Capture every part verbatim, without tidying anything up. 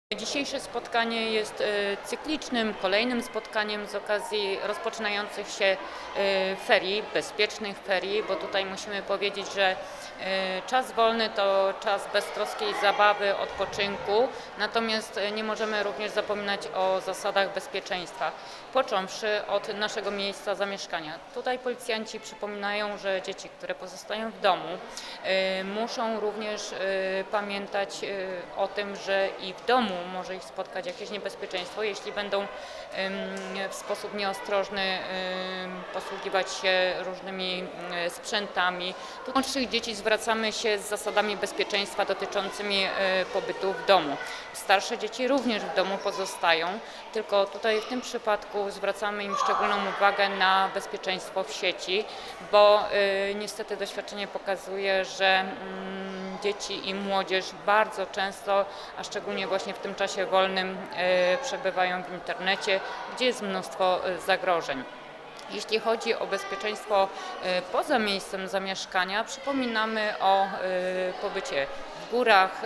Dzisiejsze spotkanie jest cyklicznym, kolejnym spotkaniem z okazji rozpoczynających się ferii, bezpiecznych ferii, bo tutaj musimy powiedzieć, że czas wolny to czas beztroskiej zabawy, odpoczynku, natomiast nie możemy również zapominać o zasadach bezpieczeństwa, począwszy od naszego miejsca zamieszkania. Tutaj policjanci przypominają, że dzieci, które pozostają w domu, muszą również pamiętać o tym, że i w domu może ich spotkać jakieś niebezpieczeństwo, jeśli będą w sposób nieostrożny posługiwać się różnymi sprzętami. Do młodszych dzieci zwracamy się z zasadami bezpieczeństwa dotyczącymi pobytu w domu. Starsze dzieci również w domu pozostają, tylko tutaj w tym przypadku zwracamy im szczególną uwagę na bezpieczeństwo w sieci, bo niestety doświadczenie pokazuje, że dzieci i młodzież bardzo często, a szczególnie właśnie w tym czasie wolnym, przebywają w internecie, gdzie jest mnóstwo zagrożeń. Jeśli chodzi o bezpieczeństwo poza miejscem zamieszkania, przypominamy o pobycie w górach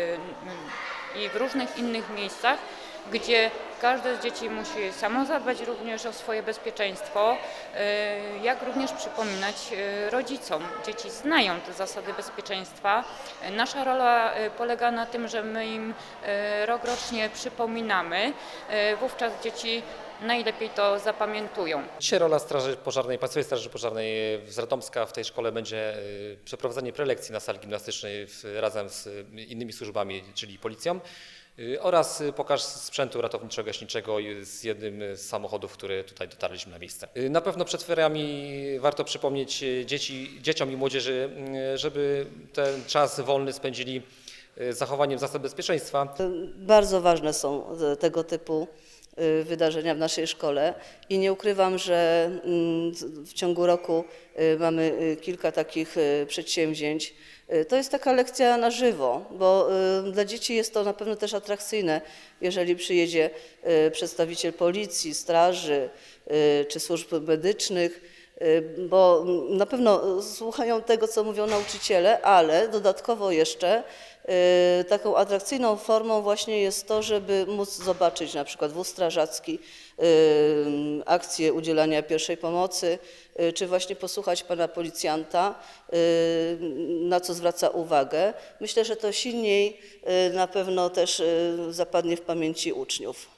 i w różnych innych miejscach, gdzie każde z dzieci musi samo zadbać również o swoje bezpieczeństwo, jak również przypominać rodzicom. Dzieci znają te zasady bezpieczeństwa. Nasza rola polega na tym, że my im rokrocznie przypominamy, wówczas dzieci najlepiej to zapamiętują. Dzisiaj rola Straży Pożarnej, Państwowej Straży Pożarnej z Radomska w tej szkole będzie przeprowadzenie prelekcji na sali gimnastycznej razem z innymi służbami, czyli policją, oraz pokaz sprzętu ratowniczo-gaśniczego z jednym z samochodów, które tutaj dotarliśmy na miejsce. Na pewno przed feriami warto przypomnieć dzieci, dzieciom i młodzieży, żeby ten czas wolny spędzili z zachowaniem zasad bezpieczeństwa. Bardzo ważne są tego typu wydarzenia w naszej szkole i nie ukrywam, że w ciągu roku mamy kilka takich przedsięwzięć. To jest taka lekcja na żywo, bo dla dzieci jest to na pewno też atrakcyjne, jeżeli przyjedzie przedstawiciel policji, straży czy służb medycznych, bo na pewno słuchają tego, co mówią nauczyciele, ale dodatkowo jeszcze taką atrakcyjną formą właśnie jest to, żeby móc zobaczyć na przykład wóz strażacki, akcję udzielania pierwszej pomocy, czy właśnie posłuchać pana policjanta, na co zwraca uwagę. Myślę, że to silniej na pewno też zapadnie w pamięci uczniów.